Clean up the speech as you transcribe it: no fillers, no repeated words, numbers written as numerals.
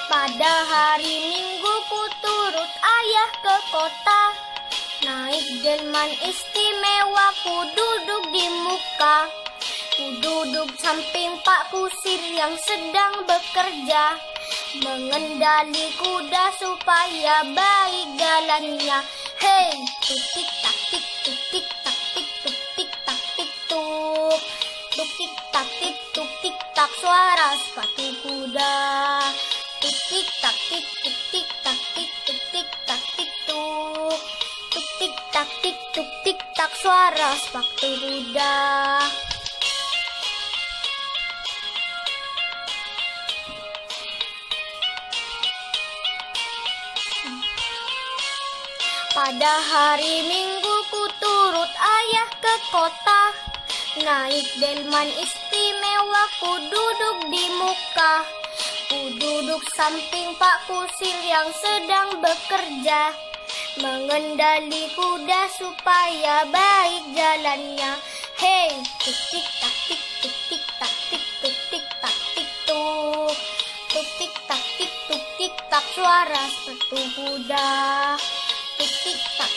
Pada hari Minggu ku turut ayah ke kota. Naik delman istimewa, ku duduk di muka. Ku duduk samping Pak Kusir yang sedang bekerja, mengendali kuda supaya baik jalannya. Hei, tuk tik tak tik, tuk tik tak tik, tuk tik tak tik tuk. Tuk tik tak tik, tuk tik tak, suara sepatu kuda. Tuk tik tak tik, tuk tik tak tik, tuk tik tak tik tuk. Tuk tik tak tik, tuk tik tak, suara sepatu kuda. Pada hari Minggu ku turut ayah ke kota. Naik delman istimewa, ku duduk di muka. Ku duduk samping Pak Kusir yang sedang bekerja, mengendali kuda supaya baik jalannya. Hei, tuk tik tak tik, tuk tik tak tik, tuk tik tak tik tuk. Tuk tik tak tik, tuk tik tak, suara sepatu kuda. Tuk tik tak